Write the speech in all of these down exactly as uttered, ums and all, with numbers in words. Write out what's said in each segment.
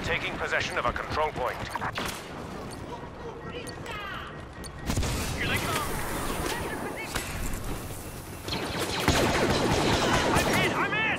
are taking possession of a control point. Here they come! I'm in! I'm in!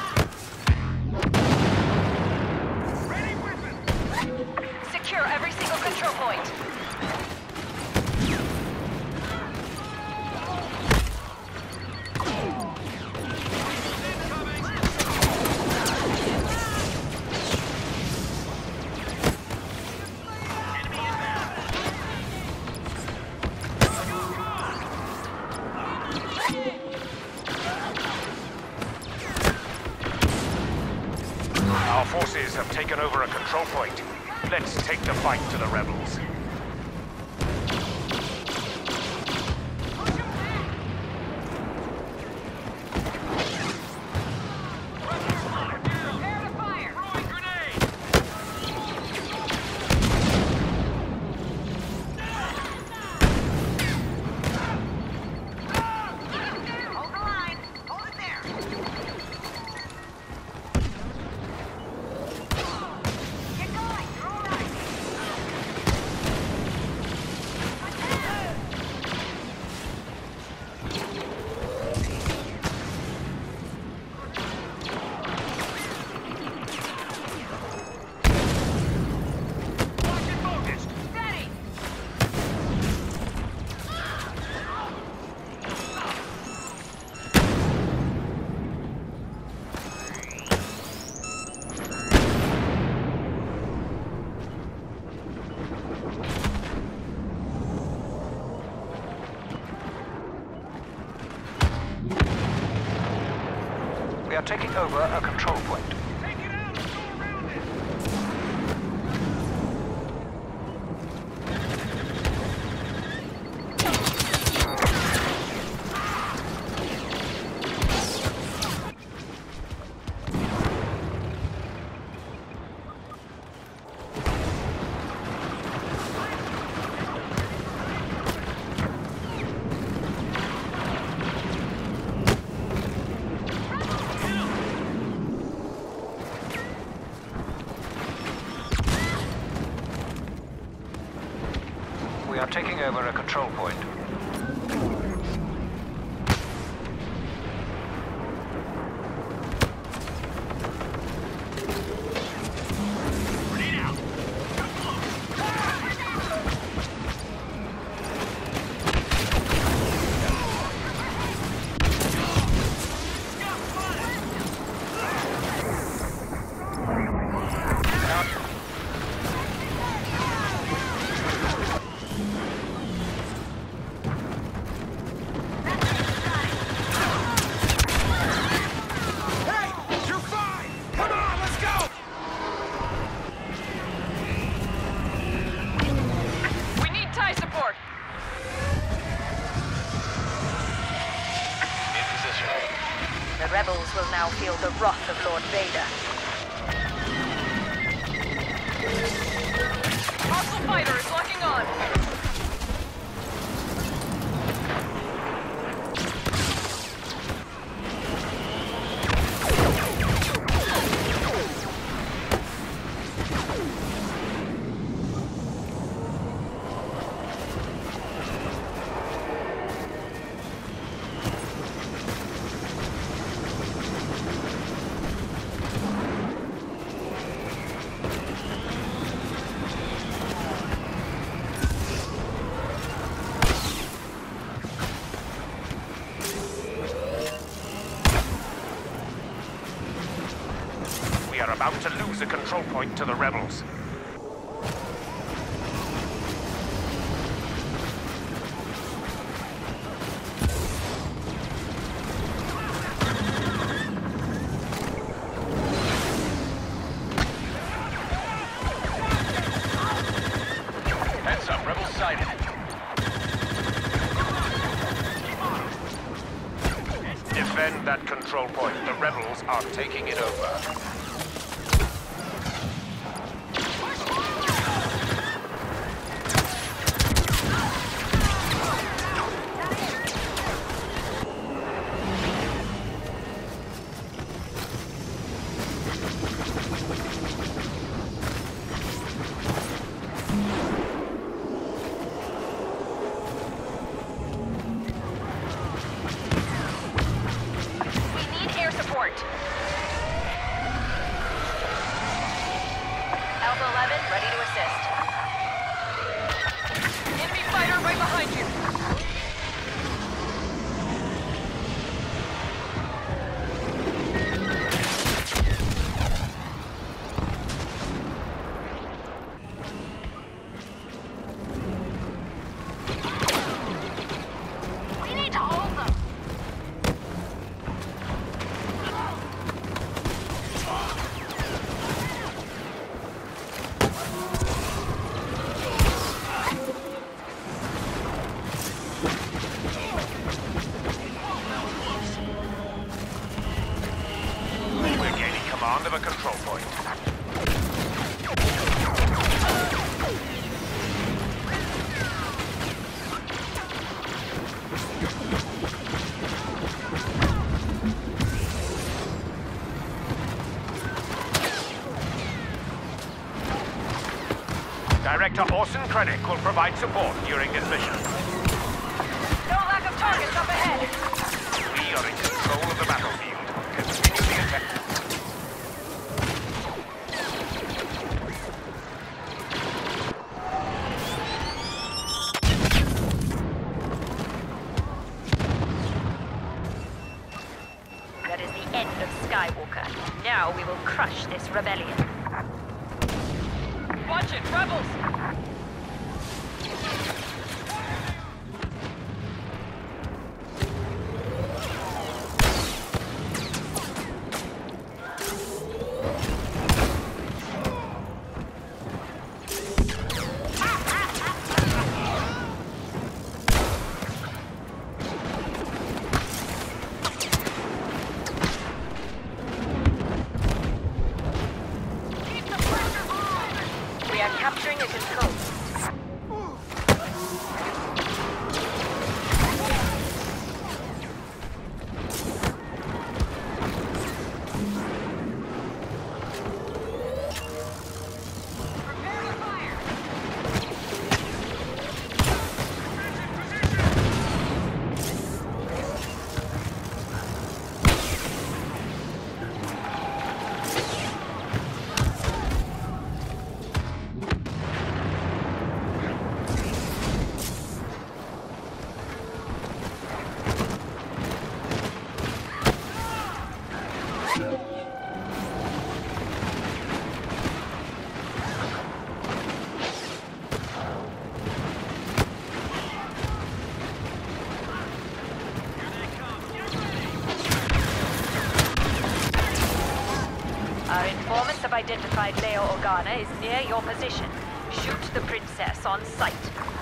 Ready weapon! Secure every single control point. Our forces have taken over a control point. Let's take the fight to the rebels. We are taking over a control point. Take it out and go around it! We are taking over a control point. Grenade out! The rebels will now feel the wrath of Lord Vader. Hostile fighter is locking on. We are about to lose a control point to the rebels. Heads up, rebels sighted. Defend that control point. The rebels are taking it over. Director Orson Krennic will provide support during this mission. No lack of targets up ahead. We are in control of the battlefield. Continue the attack. That is the end of Skywalker. Now we will crush this rebellion. Watch it, rebels! Capturing a control. Our informants have identified Leia Organa is near your position. Shoot the princess on sight.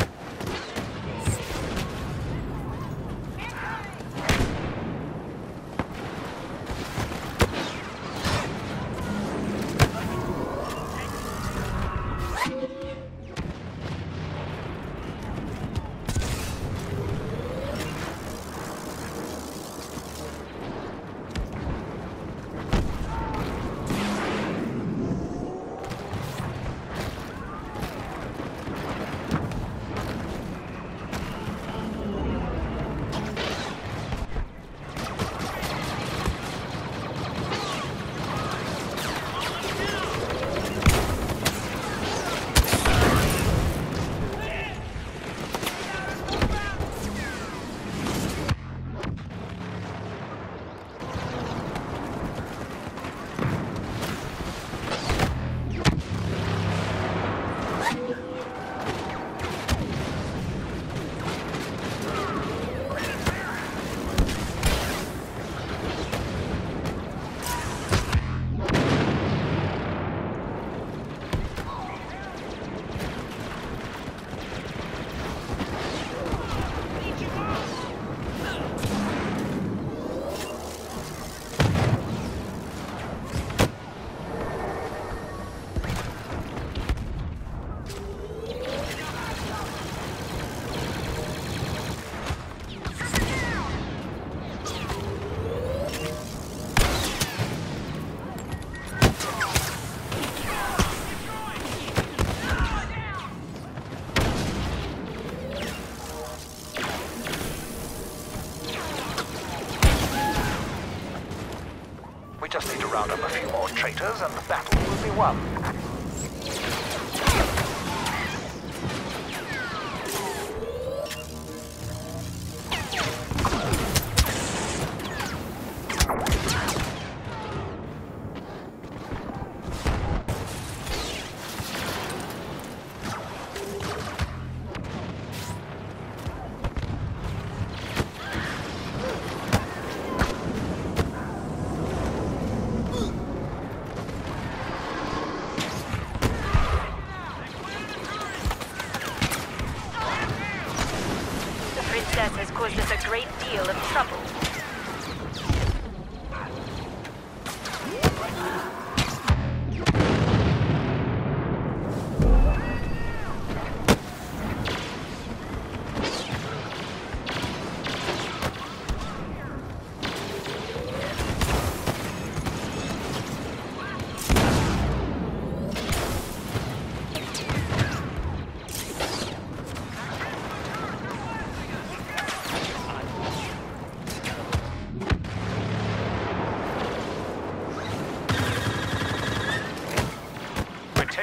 We just need to round up a few more traitors and the battle will be won. Has caused us a great deal of trouble.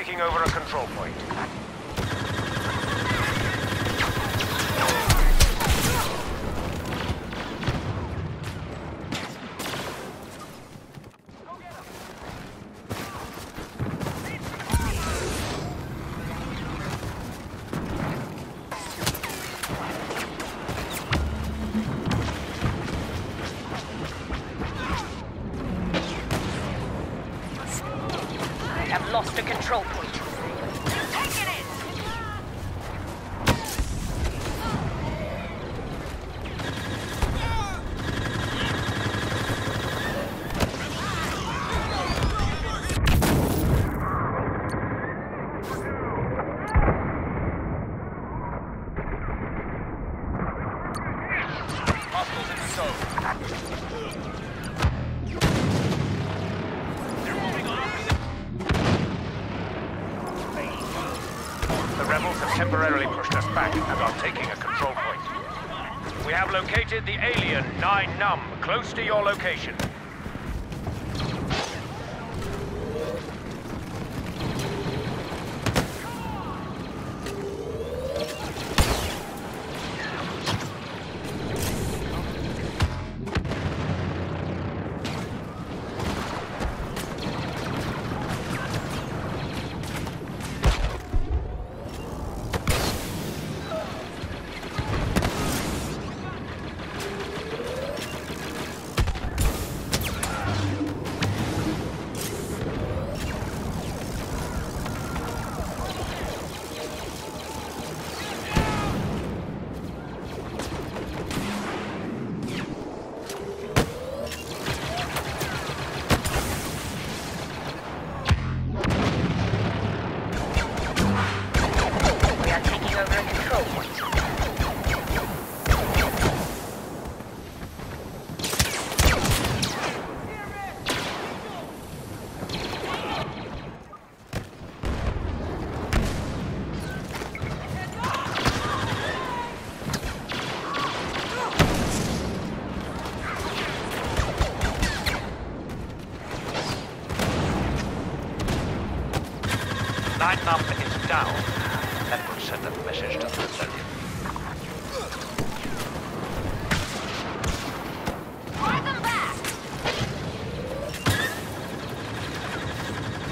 taking over a control point. I have lost a control point. Taking it! Hostiles in the zone. They're moving on opposite. The rebels have temporarily pushed us back and are taking a control point. We have located the alien Nine Num, close to your location. We are taking over a control point. Nine Num is down. That will send a message to the rebellion. Drive them back!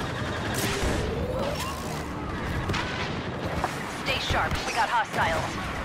Stay sharp. We got hostiles.